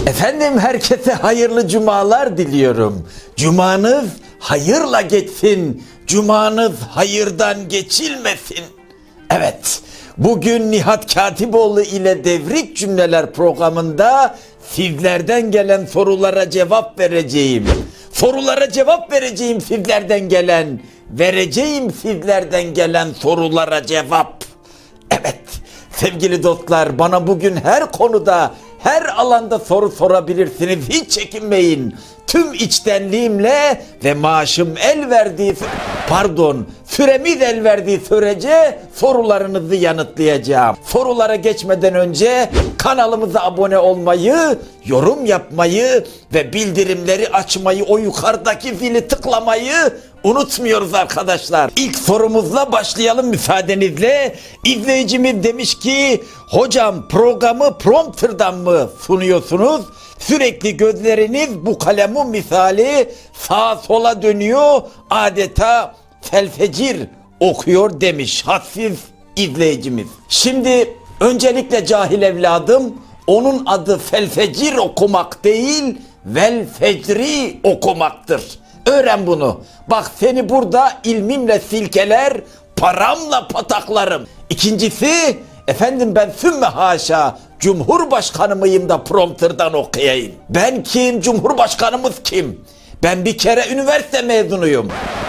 Efendim herkese hayırlı cumalar diliyorum. Cumanız hayırla geçsin. Cumanız hayırdan geçilmesin. Evet, bugün Nihat Katipoğlu ile Devrik Cümleler programında sizlerden gelen sorulara cevap vereceğim. Sorulara cevap vereceğim sizlerden gelen. Vereceğim sizlerden gelen sorulara cevap. Evet, sevgili dostlar, bana bugün her konuda, her alanda soru sorabilirsiniz. Hiç çekinmeyin. Tüm içtenliğimle ve maaşım el verdiği, süremiz el verdiği sürece sorularınızı yanıtlayacağım. Sorulara geçmeden önce kanalımıza abone olmayı, yorum yapmayı ve bildirimleri açmayı, o yukarıdaki zili tıklamayı unutmuyoruz arkadaşlar. İlk sorumuzla başlayalım müsaadenizle. İzleyicimiz demiş ki, hocam programı prompterdan mı sunuyorsunuz? Sürekli gözleriniz bu kalemun misali sağa sola dönüyor, adeta felfecir okuyor demiş hassiz izleyicimiz. Şimdi öncelikle cahil evladım, onun adı felfecir okumak değil, vel fecri okumaktır. Öğren bunu. Bak, seni burada ilmimle silkeler, paramla pataklarım. İkincisi, efendim ben sümme haşa Cumhurbaşkanı mıyım da prompterdan okuyayım? Ben kim? Cumhurbaşkanımız kim? Ben bir kere üniversite mezunuyum.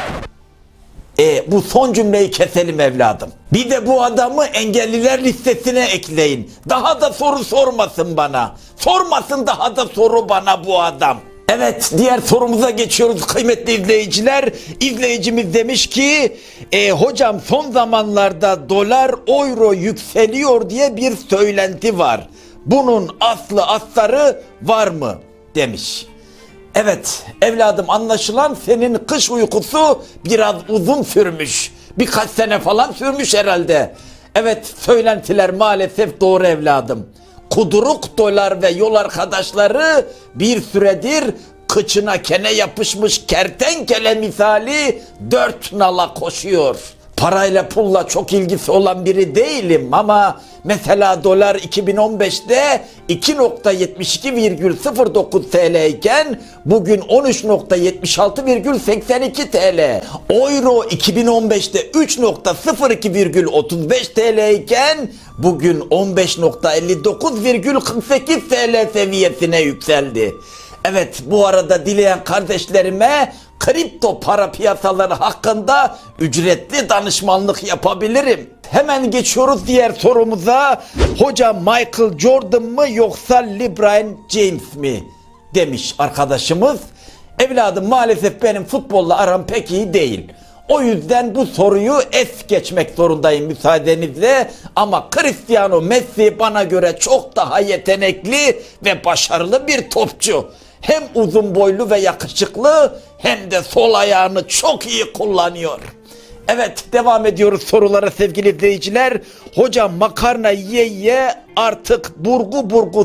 Bu son cümleyi keselim evladım. Bir de bu adamı engelliler listesine ekleyin. Daha da soru sormasın bana. Sormasın daha da soru bana bu adam. Evet, diğer sorumuza geçiyoruz kıymetli izleyiciler. İzleyicimiz demiş ki, hocam son zamanlarda dolar euro yükseliyor diye bir söylenti var. Bunun aslı astarı var mı demiş. Evet evladım, anlaşılan senin kış uykusu biraz uzun sürmüş. Birkaç sene falan sürmüş herhalde. Evet, söylentiler maalesef doğru evladım. Kuduruk dolar ve yol arkadaşları bir süredir kıçına kene yapışmış kertenkele misali dört nala koşuyor. Parayla pulla çok ilgisi olan biri değilim ama mesela dolar 2015'te 2.72,09 TL iken bugün 13.76,82 TL. Euro 2015'te 3.02,35 TL iken bugün 15.59,48 TL seviyesine yükseldi. Evet, bu arada dileyen kardeşlerime kripto para piyasaları hakkında ücretli danışmanlık yapabilirim. Hemen geçiyoruz diğer sorumuza. Hocam Michael Jordan mı yoksa LeBron James mi demiş arkadaşımız. Evladım, maalesef benim futbolla aram pek iyi değil. O yüzden bu soruyu es geçmek zorundayım müsaadenizle. Ama Cristiano Messi bana göre çok daha yetenekli ve başarılı bir topçu. Hem uzun boylu ve yakışıklı hem de sol ayağını çok iyi kullanıyor. Evet, devam ediyoruz sorulara sevgili izleyiciler. Hocam makarna ye artık burgu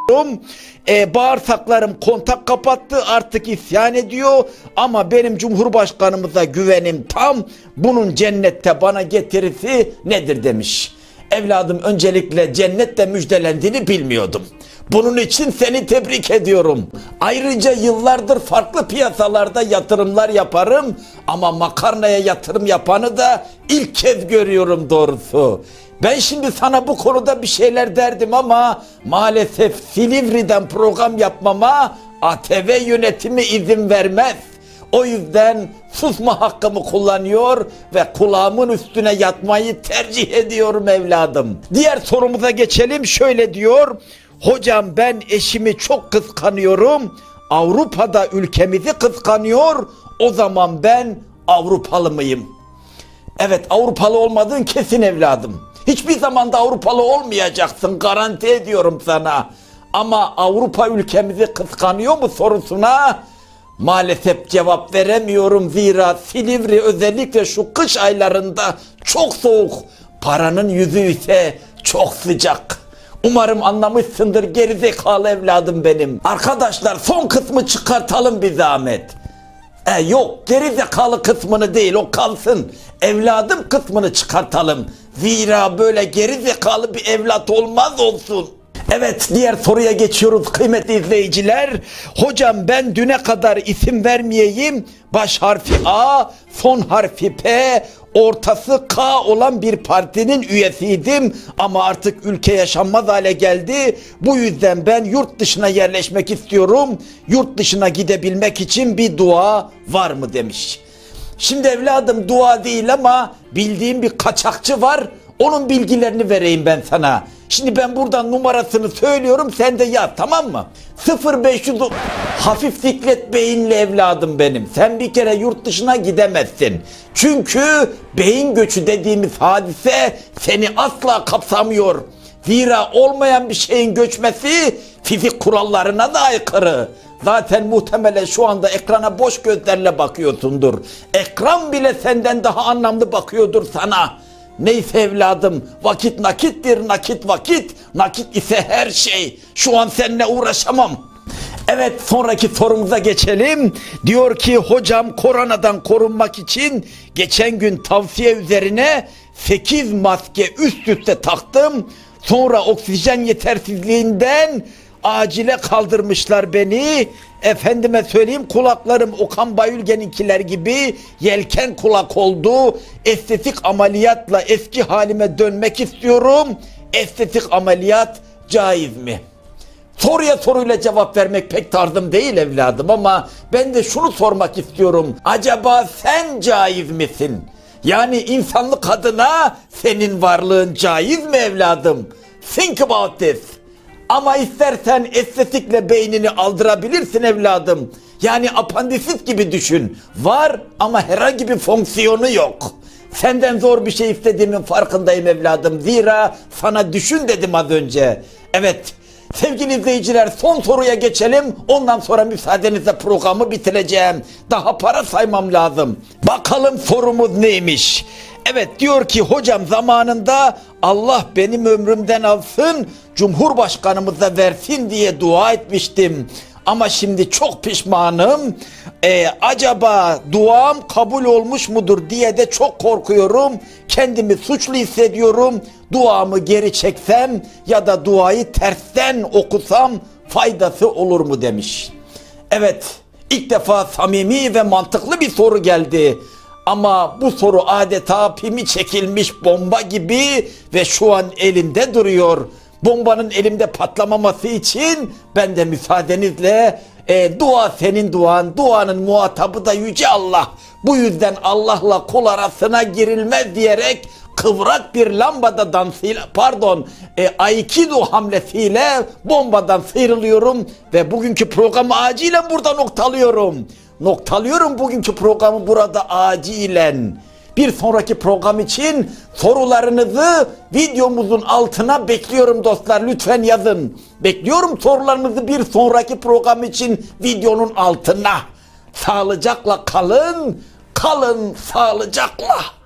bağırsaklarım kontak kapattı, artık isyan ediyor ama benim Cumhurbaşkanımıza güvenim tam. Bunun cennette bana getirisi nedir demiş. Evladım, öncelikle cennetle müjdelendiğini bilmiyordum. Bunun için seni tebrik ediyorum. Ayrıca yıllardır farklı piyasalarda yatırımlar yaparım ama makarnaya yatırım yapanı da ilk kez görüyorum doğrusu. Ben şimdi sana bu konuda bir şeyler derdim ama maalesef Silivri'den program yapmama ATV yönetimi izin vermez. O yüzden susma hakkımı kullanıyor ve kulağımın üstüne yatmayı tercih ediyorum evladım. Diğer sorumuza geçelim. Şöyle diyor. Hocam ben eşimi çok kıskanıyorum. Avrupa'da ülkemizi kıskanıyor. O zaman ben Avrupalı mıyım? Evet, Avrupalı olmadığın kesin evladım. Hiçbir zaman da Avrupalı olmayacaksın, garanti ediyorum sana. Ama Avrupa ülkemizi kıskanıyor mu sorusuna maalesef cevap veremiyorum. Zira Silivri özellikle şu kış aylarında çok soğuk. Paranın yüzü ise çok sıcak. Umarım anlamışsındır gerizekalı evladım benim. Arkadaşlar, son kısmı çıkartalım bir zahmet. Yok, gerizekalı kısmını değil, o kalsın. Evladım kısmını çıkartalım. Zira böyle gerizekalı bir evlat olmaz olsun. Evet, diğer soruya geçiyoruz kıymetli izleyiciler. Hocam ben düne kadar isim vermeyeyim. Baş harfi A, son harfi P, ortası K olan bir partinin üyesiydim. Ama artık ülke yaşanmaz hale geldi. Bu yüzden ben yurt dışına yerleşmek istiyorum. Yurt dışına gidebilmek için bir dua var mı demiş. Şimdi evladım, dua değil ama bildiğim bir kaçakçı var. Onun bilgilerini vereyim ben sana. Şimdi ben buradan numarasını söylüyorum, sen de yaz, tamam mı? 0500 hafif siklet beyinli evladım benim. Sen bir kere yurt dışına gidemezsin. Çünkü beyin göçü dediğimiz hadise seni asla kapsamıyor. Zira olmayan bir şeyin göçmesi fizik kurallarına da aykırı. Zaten muhtemelen şu anda ekrana boş gözlerle bakıyorsundur. Ekran bile senden daha anlamlı bakıyordur sana. Neyse evladım, vakit nakittir, nakit vakit, nakit ise her şey. Şu an seninle uğraşamam. Evet, sonraki sorumuza geçelim. Diyor ki hocam, koronadan korunmak için geçen gün tavsiye üzerine 8 maske üst üste taktım. Sonra oksijen yetersizliğinden acile kaldırmışlar beni. Efendime söyleyeyim, kulaklarım Okan Bayülgen'inkiler gibi yelken kulak oldu. Estetik ameliyatla eski halime dönmek istiyorum. Estetik ameliyat caiz mi? Soruya soruyla cevap vermek pek tarzım değil evladım ama ben de şunu sormak istiyorum. Acaba sen caiz misin? Yani insanlık adına senin varlığın caiz mi evladım? Think about this. Ama istersen estetikle beynini aldırabilirsin evladım. Yani apandisit gibi düşün. Var ama herhangi bir fonksiyonu yok. Senden zor bir şey istediğimin farkındayım evladım. Zira sana düşün dedim az önce. Evet sevgili izleyiciler, son soruya geçelim. Ondan sonra müsaadenizle programı bitireceğim. Daha para saymam lazım. Bakalım sorumuz neymiş? Evet, diyor ki hocam zamanında Allah benim ömrümden alsın, Cumhurbaşkanımıza versin diye dua etmiştim. Ama şimdi çok pişmanım. Acaba duam kabul olmuş mudur diye de çok korkuyorum. Kendimi suçlu hissediyorum. Duamı geri çeksem ya da duayı tersten okusam faydası olur mu demiş. Evet, ilk defa samimi ve mantıklı bir soru geldi. Ama bu soru adeta pimi çekilmiş bomba gibi ve şu an elimde duruyor. Bombanın elimde patlamaması için ben de müsaadenizle dua senin duan, duanın muhatabı da Yüce Allah. Bu yüzden Allah'la kul arasına girilmez diyerek kıvrak bir lambada dansıyla, Aikido hamlesiyle bombadan sıyrılıyorum ve bugünkü programı acilen burada noktalıyorum bugünkü programı burada acilen. Bir sonraki program için sorularınızı videomuzun altına bekliyorum dostlar, lütfen yazın. Bekliyorum sorularınızı bir sonraki program için videonun altına. Sağlıcakla kalın, kalın sağlıcakla.